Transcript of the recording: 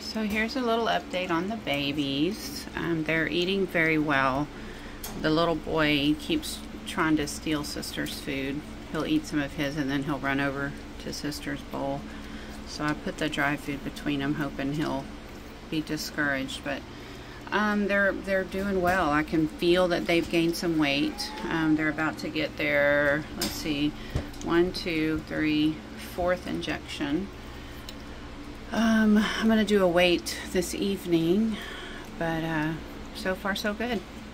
So here's a little update on the babies. They're eating very well. The little boy keeps trying to steal sister's food. He'll eat some of his and then he'll run over to sister's bowl. So I put the dry food between them, hoping he'll be discouraged. But they're doing well. I can feel that they've gained some weight. They're about to get their, let's see, 1, 2, 3, 4th injection. I'm going to do a weight this evening, but so far so good.